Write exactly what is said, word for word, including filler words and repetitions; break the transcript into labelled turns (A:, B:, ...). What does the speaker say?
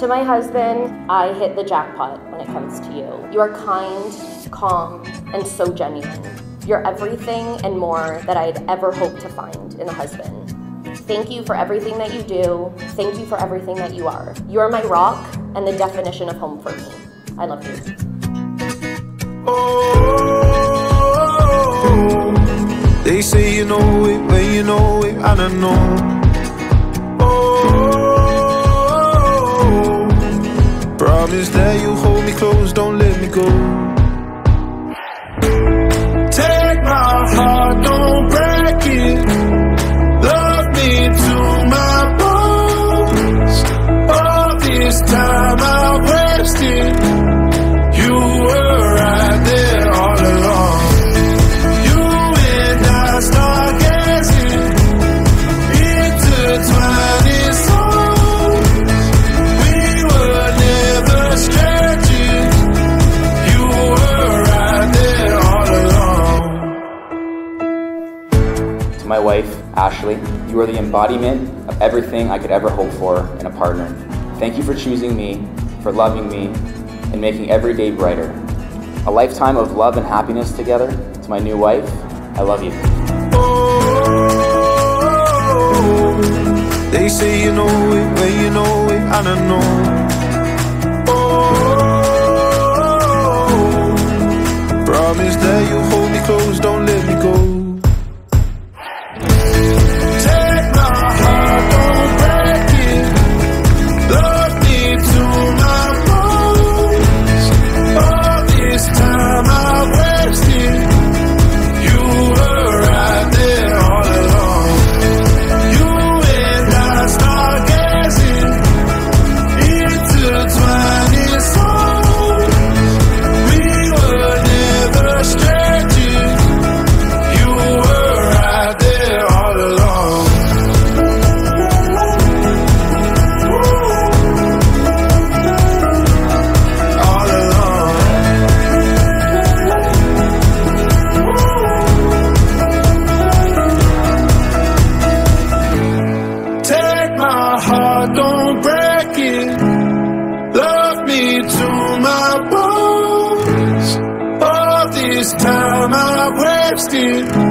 A: To my husband, I hit the jackpot when it comes to you. You are kind, calm, and so genuine. You're everything and more that I'd ever hoped to find in a husband. Thank you for everything that you do. Thank you for everything that you are. You are my rock and the definition of home for me. I love you.
B: Oh, they say you know it when you know it, I don't know. Oh, promise that you hold me close, don't let me go. Take my heart, don't break it. Love me to my bones. All this time I've wasted. You were right there all along. You and I start gazing, intertwining souls. We were never strangers. You were right there all along.
C: To my wife, Ashley, you are the embodiment of everything I could ever hope for in a partner. Thank you for choosing me, for loving me, and making every day brighter. A lifetime of love and happiness together. To my new wife, I love you.
B: Oh, they say you know it when you know it, I don't know. Oh, promise that you hold me close, don't let me go. Don't break it. Love me to my bones. All this time I've wasted.